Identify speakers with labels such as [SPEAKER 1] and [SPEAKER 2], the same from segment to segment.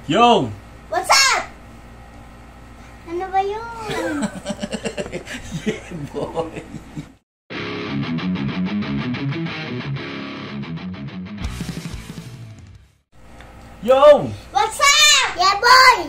[SPEAKER 1] Yo!
[SPEAKER 2] What's up? Ano ba yun?
[SPEAKER 1] Yeah, boy! Yo!
[SPEAKER 2] What's up? Yeah, boy!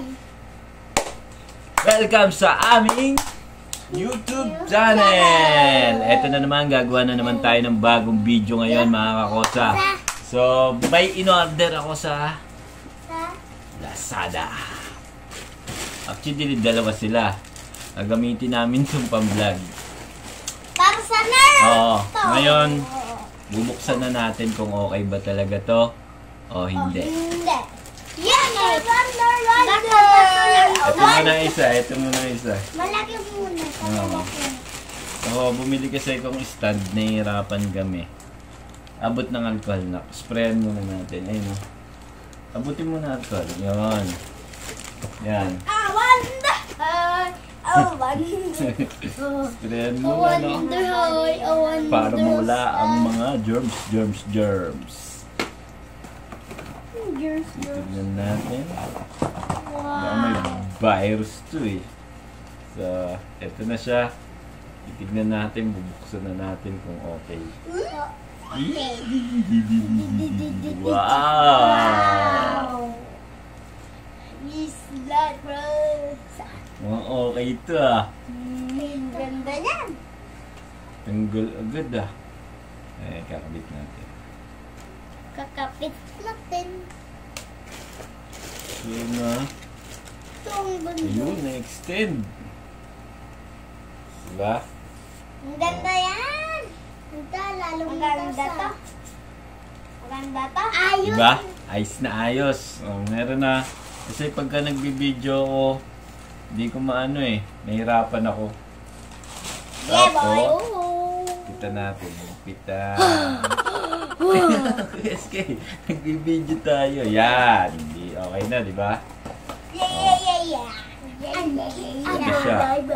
[SPEAKER 1] Welcome sa aming YouTube channel! Ito na naman, gagawa na naman tayo ng bagong video ngayon mga kakosa. So, may in-order ako sa Lazada. Actually, dalawa sila. Gagamitin namin itong pang-vlog.
[SPEAKER 2] Para sa nerd!
[SPEAKER 1] Oo. Ngayon, bubuksan na natin kung okay ba talaga to o hindi.
[SPEAKER 2] Hindi. Yan! Wonder!
[SPEAKER 1] Ito muna isa, ito muna isa.
[SPEAKER 2] Malaki muna.
[SPEAKER 1] Oo. Oo, bumili kasi akong stand, nahihirapan kami. Abot ng alcohol na. Sprayan muna natin. Ayun o. Abutin mo na alcohol. Yun. Yan.
[SPEAKER 2] Wonder! Wonder!
[SPEAKER 1] Sprayan mo na, no?
[SPEAKER 2] Wonder!
[SPEAKER 1] Para mawala ang mga germs. Tignan natin. Baka may virus to eh. So, eto na siya. Titignan natin, bubuksan na natin kung okay. Wow!
[SPEAKER 2] Yes, like
[SPEAKER 1] Mukhang okay ito ah.
[SPEAKER 2] Ganda yan.
[SPEAKER 1] Tanggal agad ah. Eh, kakabit natin.
[SPEAKER 2] Kakapit natin.
[SPEAKER 1] So na.
[SPEAKER 2] Itong bunda.
[SPEAKER 1] Ayun, na-extend. Diba?
[SPEAKER 2] Ang ganda yan. Ganda, lalong ganda to. Maganda to. Ayos.
[SPEAKER 1] Diba? Ayos na ayos. Oh, meron na. Kasi pagka nagbibideo ako, hindi ko maano eh. Nahirapan ako.
[SPEAKER 2] Yeah, boy.
[SPEAKER 1] Kita natin. Kita. SK, nagbibideo tayo. Yan. Hindi okay na, di ba?
[SPEAKER 2] Yeah.
[SPEAKER 1] Ito siya.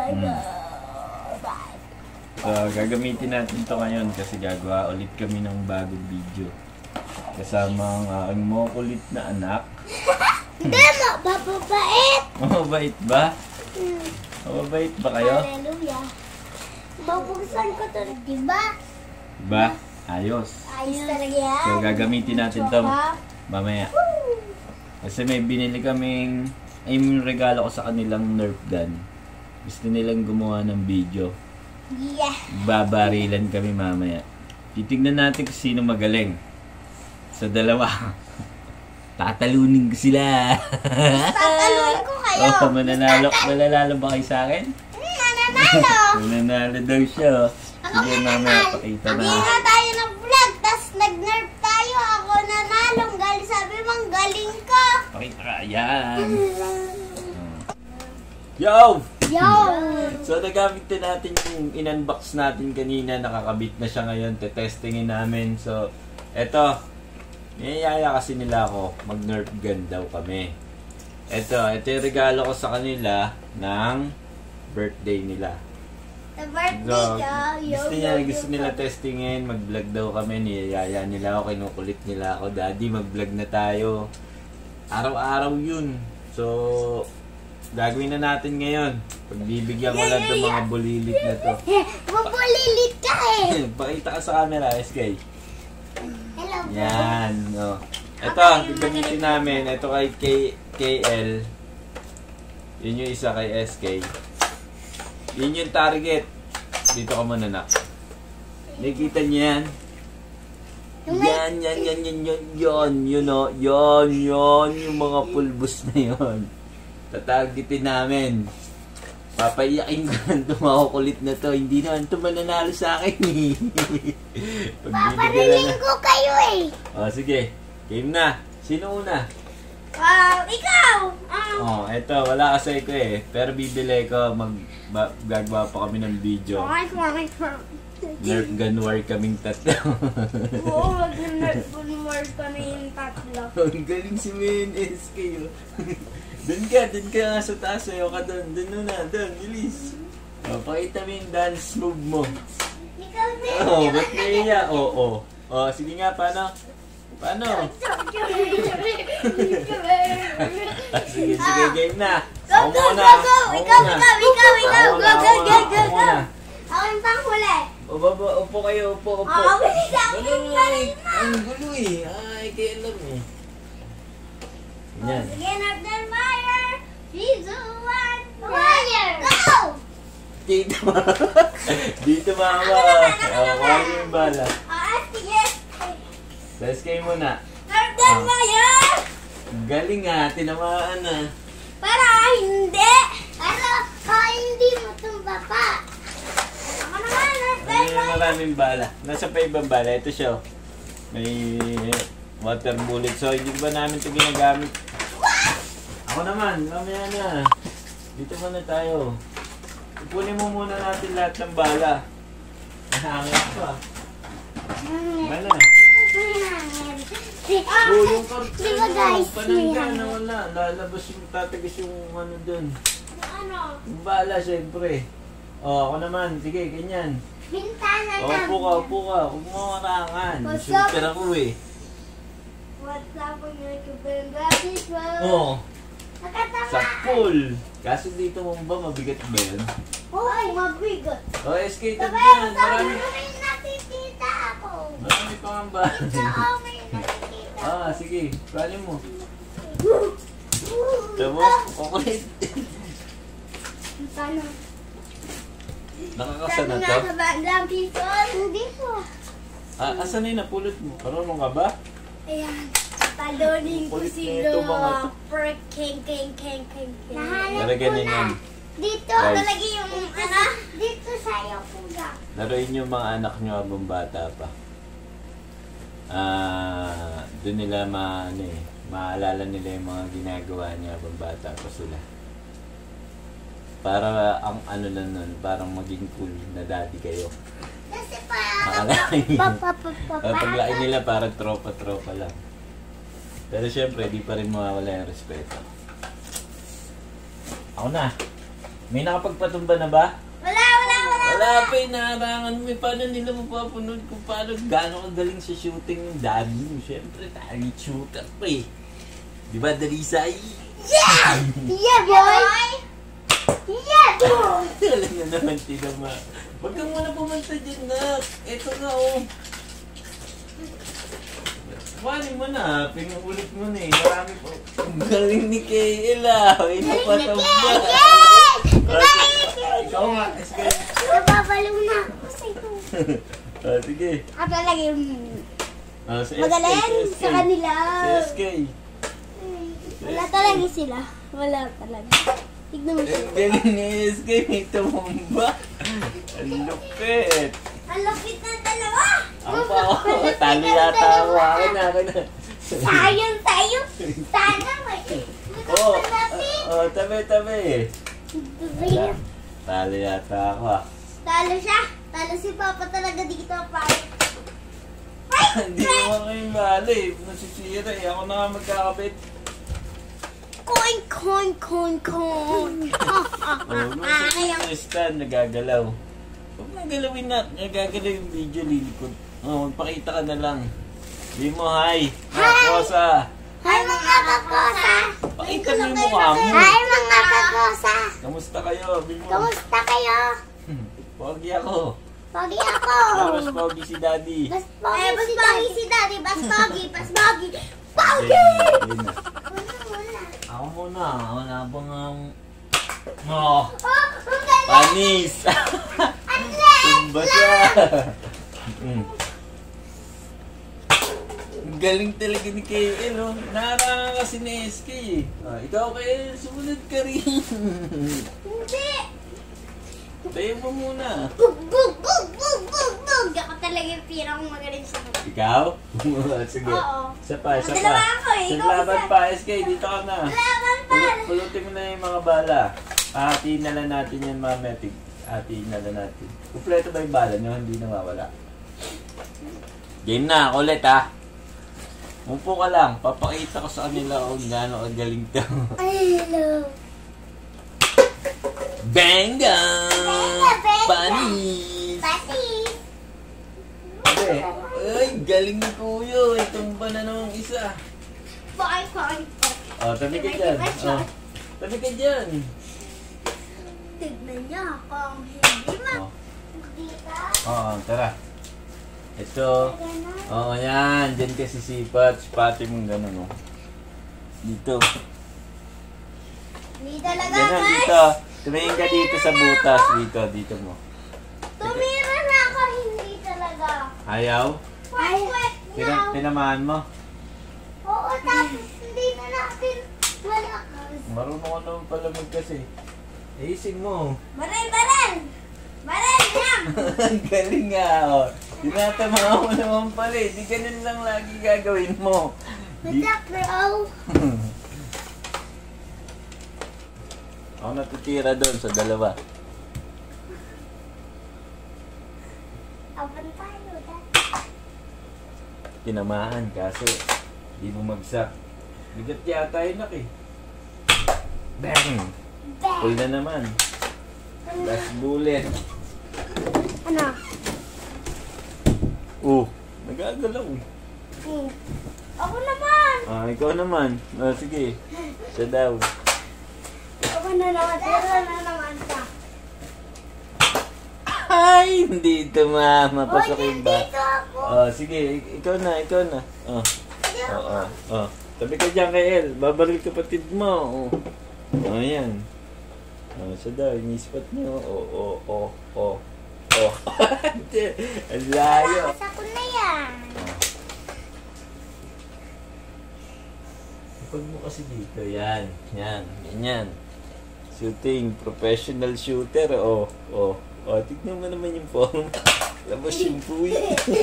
[SPEAKER 1] So, gagamitin natin to ngayon kasi gagawa ulit kami ng bagong video. Kasama ang aking makulit na anak.
[SPEAKER 2] Hindi mo, bababait.
[SPEAKER 1] Mabait ba? Mabait ba kayo?
[SPEAKER 2] Hallelujah. Babuksan ko to, diba?
[SPEAKER 1] Diba? Ayos.
[SPEAKER 2] Ayos talaga yan.
[SPEAKER 1] So, gagamitin natin to mamaya. Kasi may binili kaming, ay yung regalo ko sa kanilang Nerf gun. Gusto nilang gumawa ng video.
[SPEAKER 2] Yeah.
[SPEAKER 1] Babarilan kami mamaya. Titignan natin kung sino magaling. Sa dalawa. Tatalunin ko sila.
[SPEAKER 2] Tatalunin ko kayo.
[SPEAKER 1] Oh, mananalo ba kayo sa akin?
[SPEAKER 2] Mananalo.
[SPEAKER 1] Mananalo daw siya. Sige, mamaya pakita na.
[SPEAKER 2] Hindi na tayo nag-vlog, tas nag-nerf tayo. Ako nanalo. Galing, sabi mong galing ko.
[SPEAKER 1] Pakita ka. Ayan. Yo!
[SPEAKER 2] Yo!
[SPEAKER 1] So, nagamit din natin yung in-unbox natin kanina. Nakakabit na siya ngayon. Tetestingin namin. So, eto. Niyayaya kasi nila ako. Mag-nerf gun daw kami. Ito yung regalo ko sa kanila ng birthday nila.
[SPEAKER 2] The birthday
[SPEAKER 1] So,
[SPEAKER 2] ko.
[SPEAKER 1] gusto nila testingin. Mag-vlog daw kami. Niyayaya nila ako. Kinukulit nila ako. Daddy, mag-vlog na tayo. Araw-araw yun. So, gagawin na natin ngayon. Pagbibigyan ko lang itong mga bulilit na to.
[SPEAKER 2] Mabulilit ka eh.
[SPEAKER 1] Pakita ka sa camera, SK.
[SPEAKER 2] Hello.
[SPEAKER 1] Yan. No. Ito, gagamitin namin. Ito kay KL. Yun yung isa kay SK. Yun yung target. Dito ka muna na. Nakikita niyo yan? Yan. Yun, yung mga pulbos na yun. Tatargetin namin. Papaiyakin ko lang tumakukulit na to. Hindi naman ito mananalo sa akin eh.
[SPEAKER 2] Papariling ko kayo eh.
[SPEAKER 1] O, sige. Game na. Sino una?
[SPEAKER 2] Ikaw!
[SPEAKER 1] Eto. Wala kasi ko eh. Pero bibili ko. Gagawa pa kami ng video. Nerf gun war kaming tatlo.
[SPEAKER 2] Oo, mag-nerf gun war kami yung tatlo.
[SPEAKER 1] Ang galing si Main SK. Doon ka nga sa taas. Ayaw ka doon. Doon na. Doon. Bilis. Pakita mo yung dance move mo.
[SPEAKER 2] Ikaw din.
[SPEAKER 1] Ba't naiya? Sige nga, paano? Paano? Sige, game na.
[SPEAKER 2] Go,
[SPEAKER 1] Ako
[SPEAKER 2] go,
[SPEAKER 1] muna.
[SPEAKER 2] go, go!
[SPEAKER 1] Ako
[SPEAKER 2] Ikaw,
[SPEAKER 1] muna.
[SPEAKER 2] ikaw, ikaw, ikaw!
[SPEAKER 1] Ako
[SPEAKER 2] Go,
[SPEAKER 1] muna,
[SPEAKER 2] go,
[SPEAKER 1] ako
[SPEAKER 2] go,
[SPEAKER 1] muna,
[SPEAKER 2] go,
[SPEAKER 1] ako
[SPEAKER 2] go!
[SPEAKER 1] muna.
[SPEAKER 2] Ako yung panghuli.
[SPEAKER 1] Upo kayo, upo.
[SPEAKER 2] bilis lang.
[SPEAKER 1] Ang gulo eh. Ay, kaya alam eh. Yan.
[SPEAKER 2] Again, Abdel Meyer! 3, 2, 1, Meyer! Go!
[SPEAKER 1] Dito mama. Kuha niyo yung bala.
[SPEAKER 2] Sige.
[SPEAKER 1] Let's kayo muna.
[SPEAKER 2] Abdel Meyer!
[SPEAKER 1] Galing nga, tinamaan na.
[SPEAKER 2] Para hindi. Hindi mo tumba pa. Ako naman, Abdel Meyer!
[SPEAKER 1] Maraming bala. Nasa pa ibang bala. Ito siya. May water bullet. So, hindi ba namin ito ginagamit? Ako naman, mamaya na. Dito muna tayo. Ipunin mo muna natin lahat ng bala. Nahangin pa. Wala. Yung karton
[SPEAKER 2] Diba guys?
[SPEAKER 1] panangga na wala. Lalabas yung tatagis yung ano dun.
[SPEAKER 2] Ano?
[SPEAKER 1] Yung bala, syempre. Ako naman. Sige, ganyan.
[SPEAKER 2] Bintana
[SPEAKER 1] Upo ka. Huwag mo marangan.
[SPEAKER 2] What's up?
[SPEAKER 1] Shooter ako eh.
[SPEAKER 2] What's up on YouTube and graphics? Nakatama.
[SPEAKER 1] Sa pool. Kaso dito mo ba, mabigat ba yun?
[SPEAKER 2] Hoy, mabigat.
[SPEAKER 1] SK,
[SPEAKER 2] Sabi,
[SPEAKER 1] yan.
[SPEAKER 2] may nakikita ako.
[SPEAKER 1] Marami pa nga ba?
[SPEAKER 2] May nakikita.
[SPEAKER 1] Sige. Bali mo. Tama, kukulit.
[SPEAKER 2] Paano?
[SPEAKER 1] Nakakasa na to?
[SPEAKER 2] Sa bandang people. Hindi po.
[SPEAKER 1] Asan na yung napulot mo? Marunong ka ba?
[SPEAKER 2] Ayan. Talonin ko
[SPEAKER 1] Kulit
[SPEAKER 2] si
[SPEAKER 1] nito, mga to.
[SPEAKER 2] King.
[SPEAKER 1] Pero ganun yan.
[SPEAKER 2] Dito,
[SPEAKER 1] Guys.
[SPEAKER 2] talaga yung dito sa'yo kuya.
[SPEAKER 1] Laruin yung mga anak nyo habang bata pa. Doon nila maalala nila yung mga ginagawa niya habang bata pa sila. Para ang ano lang nun, parang maging cool na daddy kayo.
[SPEAKER 2] Kasi
[SPEAKER 1] Akalain paglaki nila parang tropa-tropa lang. Pero syempre, di pa rin mawawala yung respeto. Ako na. May nakapagpatumba na ba? Wala pa, inaharangan mo. Paano nila mapapunod kung paano gano'ng kagaling sa shooting yung daddy mo? Siyempre, target shooter pa eh. Di ba, Dalisay?
[SPEAKER 2] Yeah! Yeah, boy! Yeah, boy!
[SPEAKER 1] Alam na naman, tinama. Huwag ka muna pumunta dyan na. Ito nga, oh. Kuhanin mo na. Pinuulit mo na eh. Marami po. Ang galing ni KL ah. Inapatumba. Ikaw nga. Sige.
[SPEAKER 2] Nababaliw na.
[SPEAKER 1] Sige.
[SPEAKER 2] Ako talaga yung
[SPEAKER 1] Sa SK.
[SPEAKER 2] magaling sa kanila.
[SPEAKER 1] Sa SK.
[SPEAKER 2] Wala talaga sila. Wala talaga. Tignan mo siya.
[SPEAKER 1] Ang galing ni SK. May tumumba. Ang lupit.
[SPEAKER 2] Ang lupit ng dalawa.
[SPEAKER 1] Ako pa ako. Talo yata ako. Akin na.
[SPEAKER 2] Sayang tayo. Sana may
[SPEAKER 1] Tabi. Talo yata ako ah.
[SPEAKER 2] Talo siya. Talo si Papa talaga dito.
[SPEAKER 1] Hindi naman kayo mali. Nasisira eh. Ako na nga magkakabit.
[SPEAKER 2] Coin.
[SPEAKER 1] Stand, nagagalaw. Huwag nang galawin na. Nagagalaw yung video, lilikod. Magpakita ka na lang. Di mo, hi. Kosa.
[SPEAKER 2] Hi mga kakosa.
[SPEAKER 1] Pakita mo yung mukha mo.
[SPEAKER 2] Hi mga kakosa.
[SPEAKER 1] Kamusta kayo? Bimo.
[SPEAKER 2] Kamusta kayo?
[SPEAKER 1] Pogi ako.
[SPEAKER 2] Pogi ako.
[SPEAKER 1] Mas pogi si daddy.
[SPEAKER 2] Bas pogi si daddy. Bas pogi. Pogi!
[SPEAKER 1] Ayun na. Ako muna. Wala bang
[SPEAKER 2] Oh, ang galing!
[SPEAKER 1] panis. Tumba siya. Ang galing talaga ni KL, oh. Naharangan kasi ni SK eh. Ikaw KL, sumunod ka rin.
[SPEAKER 2] Hindi!
[SPEAKER 1] Tayo mo muna.
[SPEAKER 2] Bug! Ako talaga yung pirang magaling sa mga.
[SPEAKER 1] Ikaw? Sige.
[SPEAKER 2] Oo.
[SPEAKER 1] Isa pa.
[SPEAKER 2] Dalawa ako eh.
[SPEAKER 1] Sa
[SPEAKER 2] Ikaw
[SPEAKER 1] laban
[SPEAKER 2] isa.
[SPEAKER 1] pa, SK, dito ka na.
[SPEAKER 2] Laban pa!
[SPEAKER 1] Pulutin mo na yung mga bala. Hatiin na lang natin yan, Mametic. Hatiin na lang natin. Kompleto ba yung bala nyo? Hindi nawawala. Game na, ulit ha. Upo ka lang. Papakita ko sa kanila kung gaano kagaling to.
[SPEAKER 2] I love.
[SPEAKER 1] Benga!
[SPEAKER 2] Benga!
[SPEAKER 1] Panis!
[SPEAKER 2] Patis!
[SPEAKER 1] Ay, galing ni Kuya. Itumba na namang isa.
[SPEAKER 2] Coin.
[SPEAKER 1] Oh, tabi ka dyan. Oh. Tabi ka dyan.
[SPEAKER 2] Tignan niya kung hindi
[SPEAKER 1] Oh. Oo, tara. Ito. Oo, yan. Diyan kasi sipat. Sipati mong gano'n, oh. Dito.
[SPEAKER 2] Hindi talaga,
[SPEAKER 1] Ganun,
[SPEAKER 2] guys.
[SPEAKER 1] dito. Tumingin ka dito sa butas. Dito mo.
[SPEAKER 2] Tumira na ako, hindi talaga.
[SPEAKER 1] Ayaw?
[SPEAKER 2] Wet na.
[SPEAKER 1] Tinamaan mo?
[SPEAKER 2] Oo, tapos hindi na natin malakas.
[SPEAKER 1] Marunong ka naman pala kasi. Ayusin mo.
[SPEAKER 2] Baril, baril! Baril, yan!
[SPEAKER 1] Ang galing nga, oh. Tinatamaan mo naman pala eh. Di ganun lang lagi gagawin mo.
[SPEAKER 2] Madak, bro.
[SPEAKER 1] Ako natitira doon sa dalawa.
[SPEAKER 2] Apan tayo, dad.
[SPEAKER 1] Tinamaan kaso di bumagsak. Bigat yata yun eh. Bang! Full na naman. Last bullet.
[SPEAKER 2] Ano?
[SPEAKER 1] Nagagalaw.
[SPEAKER 2] Ako naman!
[SPEAKER 1] Ikaw naman. Sige. Siya daw.
[SPEAKER 2] Ako na naman. Tira na naman ka.
[SPEAKER 1] Ay! Hindi ito mapasokin ba?
[SPEAKER 2] Dito ako.
[SPEAKER 1] Sige. Ikaw na. Tabi ka dyan kay El. Babaril kapatid mo. Ayan. Siya daw. Ini-spot niyo. Ang layo.
[SPEAKER 2] Nasa ko na yan.
[SPEAKER 1] Pag mo kasi dito. Yan. Ganyan. Shooting. Professional shooter. Tignan mo naman yung form. Labas yung puwi.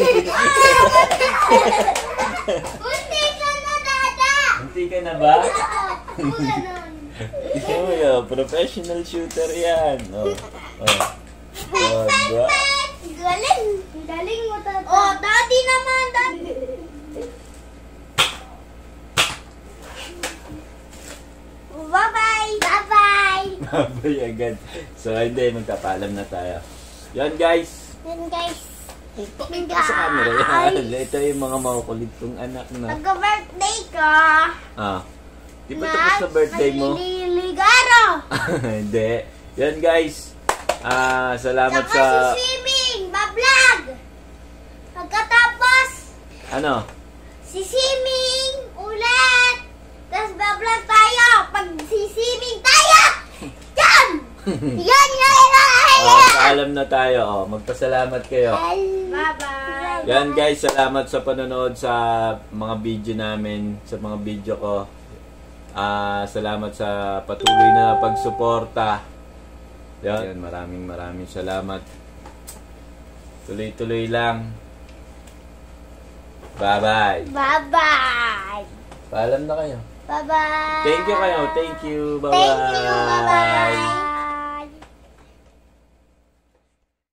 [SPEAKER 2] Unti ka na, dada!
[SPEAKER 1] Hindi ka na ba?
[SPEAKER 2] Wala nun.
[SPEAKER 1] Ito mo yun. Professional shooter yan. Diba?
[SPEAKER 2] Galing. Galing mo, tata. Oh, daddy naman, daddy. Bye-bye. Bye-bye.
[SPEAKER 1] Babay agad. So, hindi. Magkapaalam na tayo. Yan, guys.
[SPEAKER 2] Yan, guys.
[SPEAKER 1] Ito sa camera. Yan. Ito yung mga makukulit kong anak na.
[SPEAKER 2] Pagka-birthday ka.
[SPEAKER 1] Di ba tapos na birthday mo?
[SPEAKER 2] Naliligaro.
[SPEAKER 1] Hindi. Yan, guys. Salamat
[SPEAKER 2] Saka
[SPEAKER 1] sa...
[SPEAKER 2] si Siming, bablog. Pagkatapos,
[SPEAKER 1] Ano?
[SPEAKER 2] si Siming ulit. Tapos bablog tayo. Pag si Siming tayo. Yan! Yan!
[SPEAKER 1] Paalam na tayo. Magpasalamat kayo.
[SPEAKER 2] Bye-bye.
[SPEAKER 1] Yan, guys. Salamat sa panonood sa mga video namin. Sa mga video ko. Salamat sa patuloy na pagsuporta. Yan, maraming salamat. Tuloy-tuloy lang. Bye-bye.
[SPEAKER 2] Bye-bye.
[SPEAKER 1] Paalam na kayo.
[SPEAKER 2] Bye-bye.
[SPEAKER 1] Thank you kayo. Thank you. Bye-bye.
[SPEAKER 2] Thank you. Bye-bye.